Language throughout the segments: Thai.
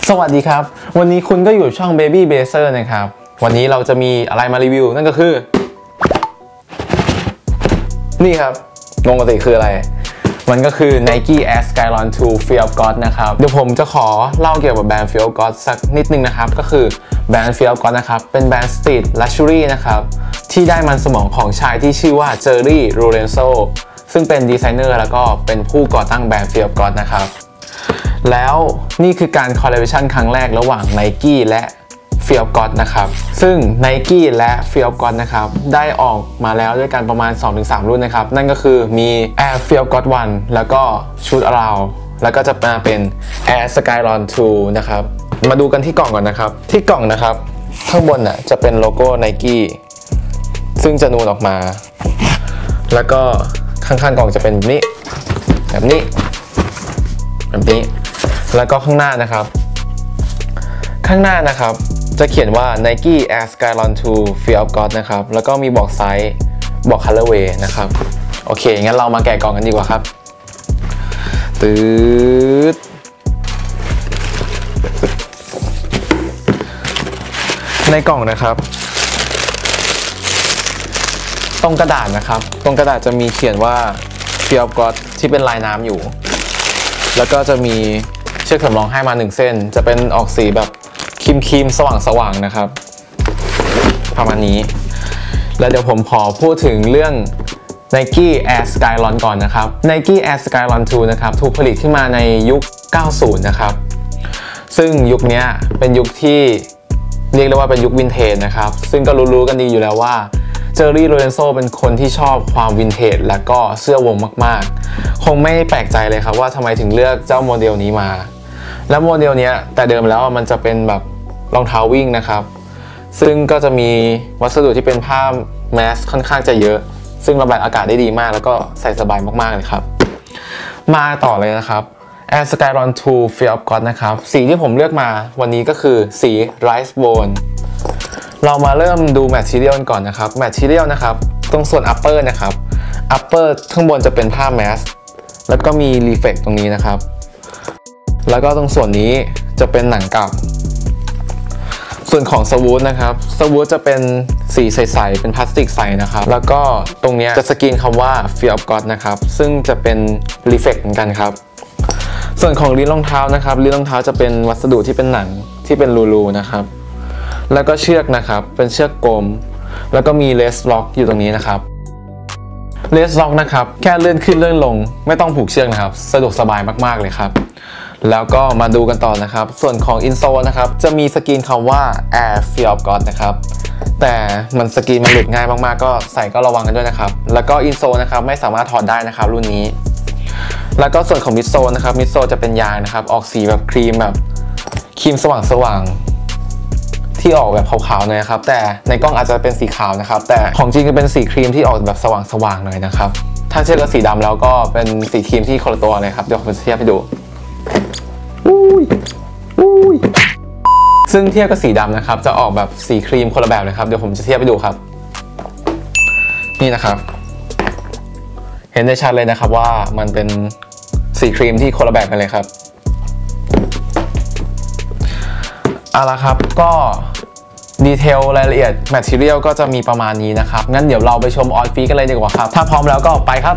สวัสดีครับวันนี้คุณก็อยู่ช่อง Baby Blazer นะครับวันนี้เราจะมีอะไรมารีวิวนั่นก็คือนี่ครับงงปกติคืออะไรมันก็คือ Nike Air Skylon 2 Fear of God นะครับเดี๋ยวผมจะขอเล่าเกี่ยวกับแบรนด์ Fear of God สักนิดนึงนะครับก็คือแบรนด์ Fear of God นะครับเป็นแบรนด์ Street Luxury นะครับที่ได้มันสมองของชายที่ชื่อว่า Jerry Lorenzo ซึ่งเป็นดีไซเนอร์แล้วก็เป็นผู้ก่อตั้งแบรนด์ Fear of God นะครับแล้วนี่คือการคอลลาบอเรชั่นครั้งแรกระหว่าง Nike และ Fear of God นะครับซึ่ง Nike และ Fear of God นะครับได้ออกมาแล้วด้วยกันประมาณ 2-3 รุ่นนะครับนั่นก็คือมี Air Fear of God 1 แล้วก็ Shoot Around แล้วก็จะมาเป็น Air Skylon 2 นะครับมาดูกันที่กล่องก่อนนะครับที่กล่องนะครับข้างบนน่ะจะเป็นโลโก้ Nike ซึ่งจะนูนออกมาแล้วก็ข้างๆกล่องจะเป็นแบบนี้แล้วก็ข้างหน้านะครับจะเขียนว่า Nike Air Skylon 2 Fear of God นะครับแล้วก็มีบอกไซส์บอก Colorway นะครับโอเคงั้นเรามาแกะกล่องกันดีกว่าครับในกล่องนะครับตรงกระดาษนะครับตรงกระดาษจะมีเขียนว่า Fear of God ที่เป็นลายน้ำอยู่แล้วก็จะมีเชือกสำรองให้มา1เส้นจะเป็นออกสีแบบครีมสว่างนะครับประมาณนี้แล้วเดี๋ยวผมขอพูดถึงเรื่อง Nike Air Skylon ก่อนนะครับ Nike Air Skylon 2 นะครับถูกผลิตขึ้นมาในยุค 90 นะครับซึ่งยุคนี้เป็นยุคที่เรียกได้ว่าเป็นยุควินเทจนะครับซึ่งก็รู้กันดีอยู่แล้วว่าเจอรี่โลเรนโซเป็นคนที่ชอบความวินเทจและก็เสื้อวงมากๆคงไม่แปลกใจเลยครับว่าทำไมถึงเลือกเจ้าโมเดลนี้มาและโมเดลนี้แต่เดิมแล้วมันจะเป็นแบบรองเท้าวิ่งนะครับซึ่งก็จะมีวัสดุที่เป็นผ้าแมสค่อนข้างจะเยอะซึ่งระบายอากาศได้ดีมากแล้วก็ใส่สบายมากๆเลยครับมาต่อเลยนะครับ Air Skylon 2 Fear of God นะครับสีที่ผมเลือกมาวันนี้ก็คือสี Rice Boneเรามาเริ่มดู Material ก่อนนะครับ Material นะครับตรงส่วน Upper นะครับ Upper ข้างบนจะเป็นผ้าแมสแล้วก็มี Reflect ตรงนี้นะครับแล้วก็ตรงส่วนนี้จะเป็นหนังกลับส่วนของสวูทนะครับสวูทจะเป็นสีใสๆเป็นพลาสติกใสนะครับแล้วก็ตรงนี้จะสกรีนคำว่า Fear of God นะครับซึ่งจะเป็น Reflect เหมือนกันครับส่วนของลิ้นรองเท้านะครับลิ้นรองเท้าจะเป็นวัสดุที่เป็นหนังที่เป็นรูๆนะครับแล้วก็เชือกนะครับเป็นเชือกกลมแล้วก็มีเลสล็อกอยู่ตรงนี้นะครับเลสล็อกนะครับแค่เลื่อนขึ้นเลื่อนลงไม่ต้องผูกเชือกนะครับสะดวกสบายมากๆเลยครับแล้วก็มาดูกันต่อนะครับส่วนของอินโซลนะครับจะมีสกรีนคำว่า Air Fear of God นะครับแต่มันสกรีนมันหลุดง่ายมากๆก็ใส่ก็ระวังกันด้วยนะครับแล้วก็อินโซลนะครับไม่สามารถถอดได้นะครับรุ่นนี้แล้วก็ส่วนของมิดโซลนะครับมิดโซลจะเป็นยางนะครับออกสีแบบครีมสว่างที่ออกแบบขาวๆหน่อยนะครับแต่ในกล้องอาจจะเป็นสีขาวนะครับแต่ของจริงจะเป็นสีครีมที่ออกแบบสว่างๆหน่อยนะครับถ้าเทียบกับสีดำแล้วก็เป็นสีครีมที่คนละตัวเลยครับเดี๋ยวผมจะเทียบให้ดูซึ่งเทียบกับสีดำนะครับจะออกแบบสีครีมคนละแบบเลยครับเดี๋ยวผมจะเทียบให้ดูครับนี่นะครับเห็นได้ชัดเลยนะครับว่ามันเป็นสีครีมที่คนละแบบกันเลยครับเอาละครับก็ดีเทลรายละเอียด Material ก็จะมีประมาณนี้นะครับงั้นเดี๋ยวเราไปชมออนฟีกันเลยดีกว่าครับถ้าพร้อมแล้วก็ไปครับ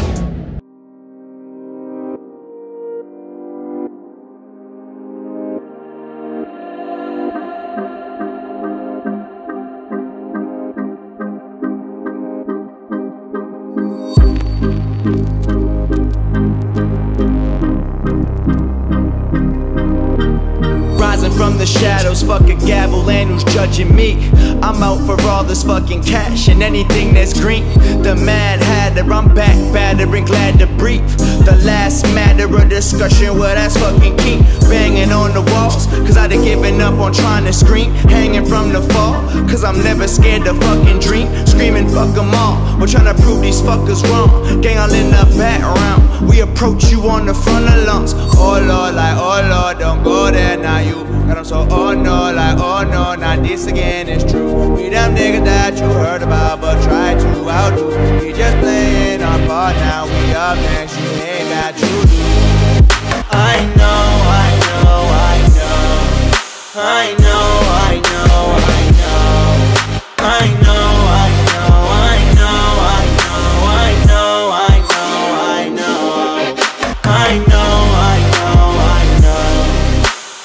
From the shadows, fuck a gavel and who's judging me? I'm out for all this fucking cash and anything that's green. The Mad Hatter, I'm back, better and glad to breathe. The last matter of discussion, well that's fucking key. Banging on the walls, cause I'd have given up on trying to scream. Hanging from the fall, cause I'm never scared to fucking dream. Screaming fuck them all, we're trying to prove these fuckers wrong. Gang all in the background, we approach you on the front of lungs. Oh lord, like oh lord, don't go there now you. And I'm so oh no, like oh no, not this again, it's true. We them niggas that you heard about but try to outdo. We just playing our part now, we up next, you ain't got to do. I know, I know, I know.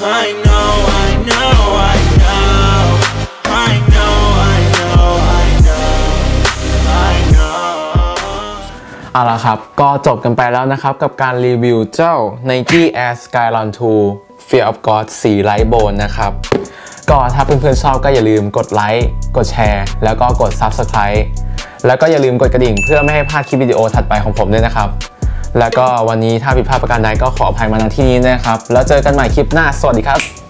I know, I know, I know, I know, I know, I know, I know เอาละครับก็จบกันไปแล้วนะครับกับการรีวิวเจ้า Nike Air Skylon 2 Fear of God สีไลท์โบนนะครับก็ถ้าเพื่อนๆชอบก็อย่าลืมกดไลค์กดแชร์แล้วก็กด Subscribe แล้วก็อย่าลืมกดกระดิ่งเพื่อไม่ให้พลาดคลิปวิดีโอถัดไปของผมด้วยนะครับแล้วก็วันนี้ถ้าผิดพลาดประการใดก็ขออภัยมาณที่นี้นะครับแล้วเจอกันใหม่คลิปหน้าสวัสดีครับ